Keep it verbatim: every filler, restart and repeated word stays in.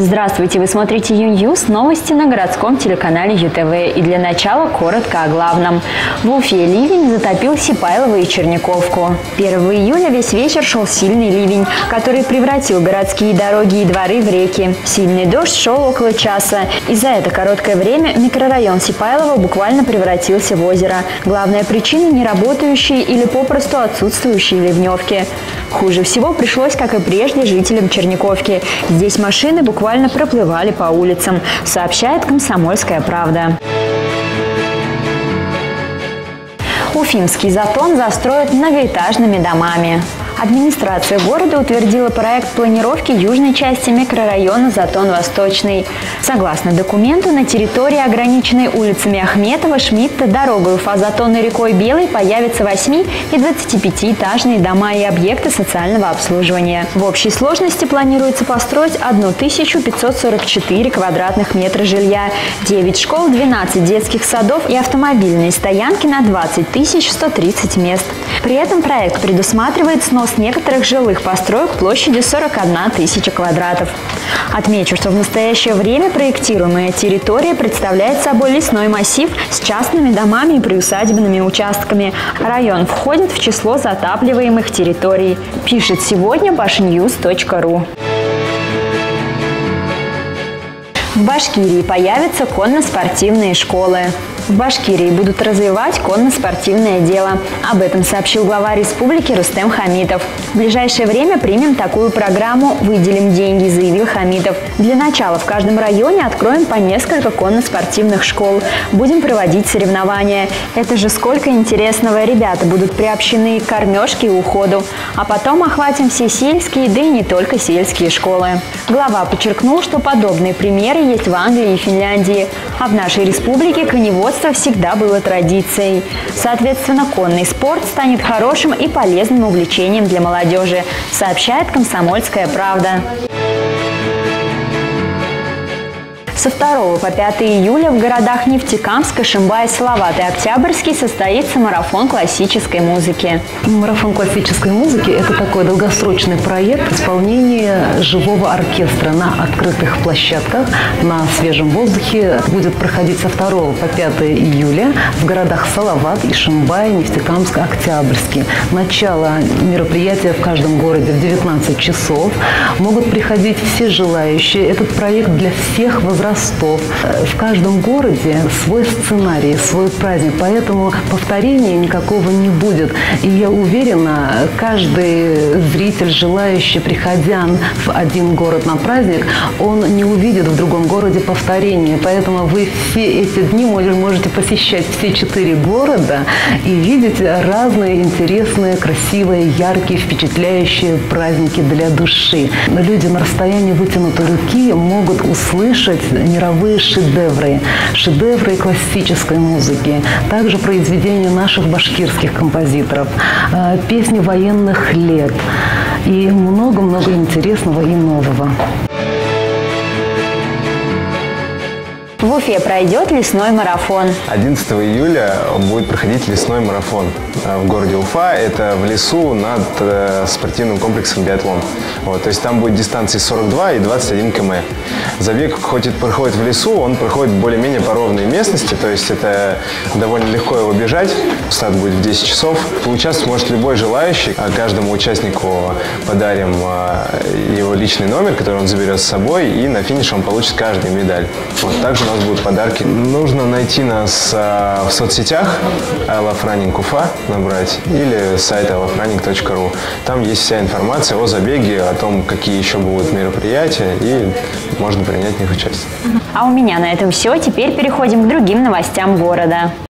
Здравствуйте! Вы смотрите Ю-Ньюс, новости на городском телеканале Ю Тэ Вэ. И для начала коротко о главном. В Уфе ливень затопил Сипайлово и Черниковку. первого июля весь вечер шел сильный ливень, который превратил городские дороги и дворы в реки. Сильный дождь шел около часа. И за это короткое время микрорайон Сипайлово буквально превратился в озеро. Главная причина – неработающие или попросту отсутствующие ливневки. Хуже всего пришлось, как и прежде, жителям Черниковки. Здесь машины буквально проплывали по улицам, сообщает «Комсомольская правда». Уфимский Затон застроят многоэтажными домами. Администрация города утвердила проект планировки южной части микрорайона Затон-Восточный. Согласно документу, на территории, ограниченной улицами Ахметова, Шмидта, дорогой Уфа-Затон и рекой Белой, появятся восьми- и двадцатипятиэтажные дома и объекты социального обслуживания. В общей сложности планируется построить тысячу пятьсот сорок четыре квадратных метра жилья, девять школ, двенадцать детских садов и автомобильные стоянки на двадцать тысяч сто тридцать мест. При этом проект предусматривает снос некоторых жилых построек площадью сорок одна тысяча квадратов. Отмечу, что в настоящее время проектируемая территория представляет собой лесной массив с частными домами и приусадебными участками. Район входит в число затапливаемых территорий, пишет сегодня башньюз точка ру. В Башкирии появятся конно-спортивные школы. В Башкирии будут развивать конно-спортивное дело. Об этом сообщил глава республики Рустем Хамитов. В ближайшее время примем такую программу, выделим деньги, заявил Хамитов. Для начала в каждом районе откроем по несколько конно-спортивных школ. Будем проводить соревнования. Это же сколько интересного. Ребята будут приобщены к кормежке и уходу. А потом охватим все сельские, да и не только сельские школы. Глава подчеркнул, что подобные примеры есть в Англии и Финляндии. А в нашей республике коневодство всегда было традицией. Соответственно, конный спорт станет хорошим и полезным увлечением для молодежи, сообщает «Комсомольская правда». Со второго по пятое июля в городах Нефтекамск, Ишимбай, Салават и Октябрьский состоится марафон классической музыки. Марафон классической музыки – это такой долгосрочный проект исполнения живого оркестра на открытых площадках, на свежем воздухе. Будет проходить со второго по пятое июля в городах Салават, Ишимбай, Нефтекамск, Октябрьский. Начало мероприятия в каждом городе в девятнадцать часов. Могут приходить все желающие. Этот проект для всех возрастов. В каждом городе свой сценарий, свой праздник, поэтому повторения никакого не будет. И я уверена, каждый зритель, желающий, приходя в один город на праздник, он не увидит в другом городе повторения. Поэтому вы все эти дни можете посещать все четыре города и видеть разные интересные, красивые, яркие, впечатляющие праздники для души. Люди на расстоянии вытянутой руки могут услышать мировые шедевры, шедевры классической музыки, также произведения наших башкирских композиторов, песни военных лет и много-много интересного и нового. В Уфе пройдет лесной марафон. одиннадцатого июля будет проходить лесной марафон в городе Уфа. Это в лесу над э, спортивным комплексом «Биатлон». Вот, то есть там будет дистанции сорок два и двадцать один километр. Забег, хоть и проходит в лесу, он проходит более-менее по ровной местности. То есть это довольно легко его бежать. Старт будет в десять часов. Поучаствовать может любой желающий. А каждому участнику подарим э, его личный номер, который он заберет с собой. И на финише он получит каждую медаль. Вот, также у нас будут подарки. Нужно найти нас а, в соцсетях I Love Running Уфа набрать или сайт ай лав раннинг точка ру. Там есть вся информация о забеге, о том, какие еще будут мероприятия, и можно принять в них участие. А у меня на этом все. Теперь переходим к другим новостям города.